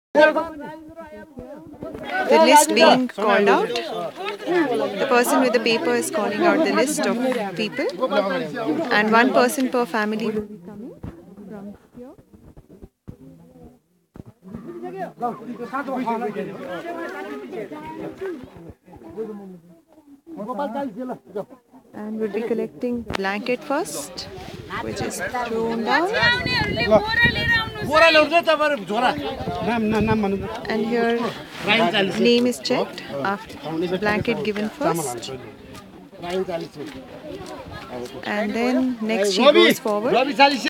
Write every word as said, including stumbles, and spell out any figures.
The list being called out. The person with the paper is calling out the list of people, and one person per family will be coming from here. And we'll be collecting blanket first, which is thrown down. And here name is checked after blanket given first. And then next she goes forward.